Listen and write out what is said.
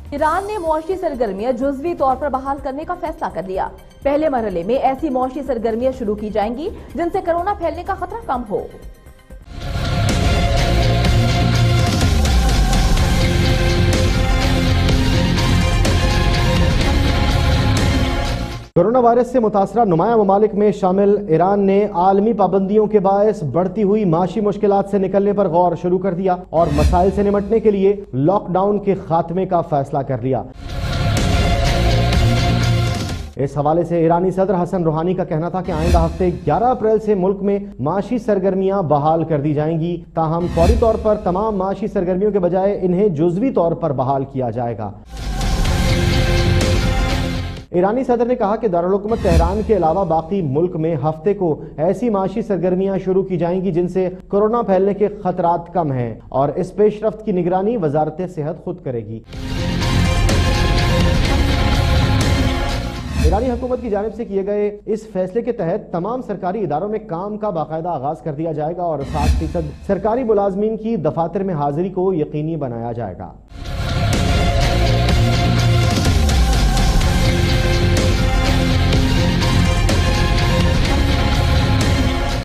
ایران نے معاشی سرگرمیاں جزوی طور پر بحال کرنے کا فیصلہ کر لیا۔ پہلے مرحلے میں ایسی معاشی سرگرمیاں شروع کی جائیں گی جن سے کورونا پھیلنے کا خطرہ کم ہو۔ کورونا وائرس سے متاثرہ نمایاں ممالک میں شامل ایران نے عالمی پابندیوں کے باعث بڑھتی ہوئی معاشی مشکلات سے نکلنے پر غور شروع کر دیا اور مسائل سے نمٹنے کے لیے لاک ڈاؤن کے خاتمے کا فیصلہ کر لیا۔ اس حوالے سے ایرانی صدر حسن روحانی کا کہنا تھا کہ آئندہ ہفتے 11 اپریل سے ملک میں معاشی سرگرمیاں بحال کر دی جائیں گی، تاہم فوری طور پر تمام معاشی سرگرمیوں کے بجائے انہیں جزوی طور پر بحال کیا جائے گا۔ ایرانی صدر نے کہا کہ دارالحکومت تہران کے علاوہ باقی ملک میں ہفتے کو ایسی معاشی سرگرمیاں شروع کی جائیں گی جن سے کورونا پھیلنے کے خطرات کم ہیں، اور اس پیش رفت کی نگرانی وزارت صحت خود کرے گی۔ ایرانی حکومت کی جانب سے کیے گئے اس فیصلے کے تحت تمام سرکاری اداروں میں کام کا باقاعدہ آغاز کر دیا جائے گا اور 60% سرکاری ملازمین کی دفاتر میں حاضری کو یقینی بنایا جائے گا۔